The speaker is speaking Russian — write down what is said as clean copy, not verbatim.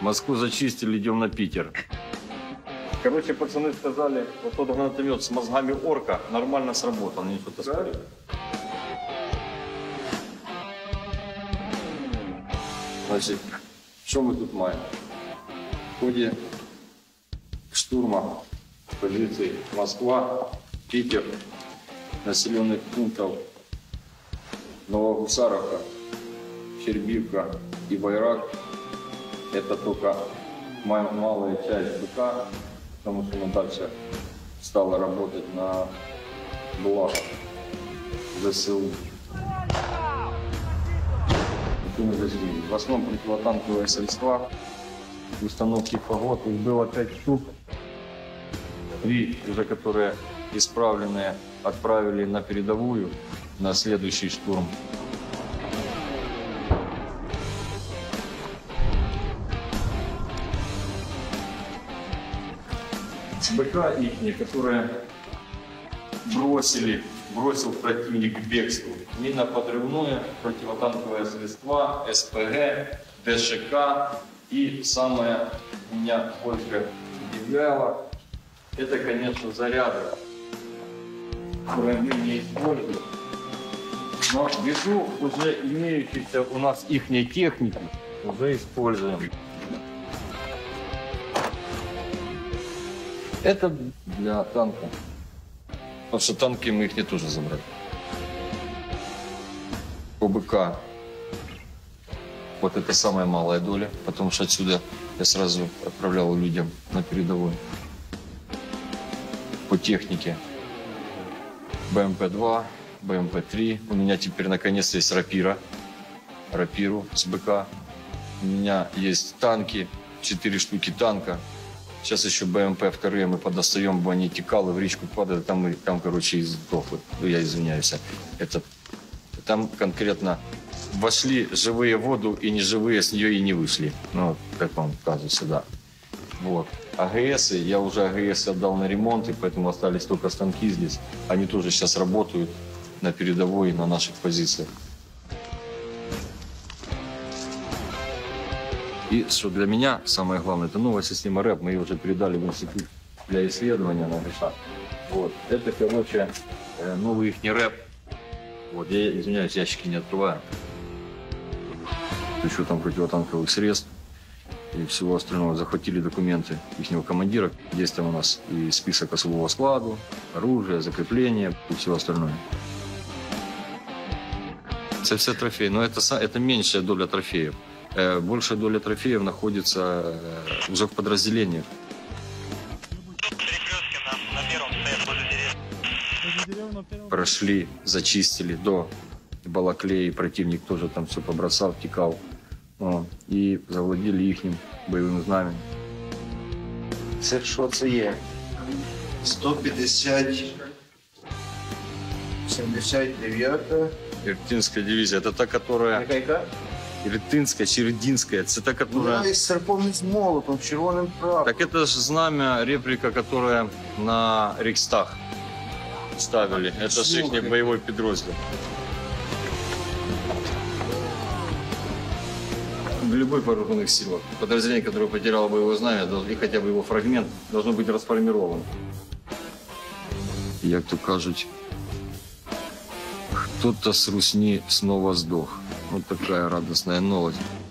Москву зачистили, идем на Питер. Короче, пацаны сказали, вот тот гранатомет с мозгами орка нормально сработал, они что-то сказали. Значит, что мы тут маем? В ходе штурма позиций Москва, Питер, населенных пунктов Новогусаровка, Щербивка и Байрак. Это только малая часть БК, потому что мы дальше стала работать на благо ЗСУ. В основном противотанковые средства, установки фагот. Их было 5 штук. 3 уже, которые исправленные, отправили на передовую, на следующий штурм. БК ихние, которые бросил противник к бегству. Миноподрывное, противотанковые средства, СПГ, ДШК. И самое меня больше удивляло, это, конечно, заряды, которые мы не используем. Но ввиду уже имеющейся у нас ихней техники уже используем. Это для танка. Потому что танки мы их не тоже забрали. По БК вот это самая малая доля, потому что отсюда я сразу отправлял людям на передовой. По технике БМП-2, БМП-3. У меня теперь наконец-то есть рапиру с БК. У меня есть танки, 4 штуки танка. Сейчас еще БМП-2 мы подостаем, бы они текалы в речку падают, там короче, и сдохли. Я извиняюсь. Там конкретно вошли живые в воду и неживые с нее и не вышли. Ну, как вам кажется, да. Вот. АГС, я уже АГС отдал на ремонт, и поэтому остались только станки здесь. Они тоже сейчас работают на передовой, на наших позициях. И что для меня самое главное, это новая система РЭП. Мы ее уже передали в институт для исследования на ГШ. Вот. Это, короче, новый их РЭП. Вот. Я извиняюсь, ящики не открываю. Еще там противотанковых средств и всего остального. Захватили документы их командира. Есть там у нас и список особого складу, оружие, закрепление и все остальное. Это все трофеи, но это меньшая доля трофеев. Большая доля трофеев находится уже в подразделениях. Прошли, зачистили до Балаклеи, противник тоже там все побросал, текал. И завладели їхнім бойовим знаменем. Це що це є? 150, 79. Иртинская дивизия. Это та, которая... Яка? Иртинская, Черединская. Это та, которая... Вона із серпом з молотом, червоним прапором. Так это же знамя, реплика, которая на Рейхстаг ставили. Это же их боевой подроздел. В любых вооруженных силах подразделение, которое потеряло боевое знамя, и хотя бы его фрагмент, должно быть расформировано. Як то кажуть, кто-то с Русни снова сдох. Вот такая радостная новость.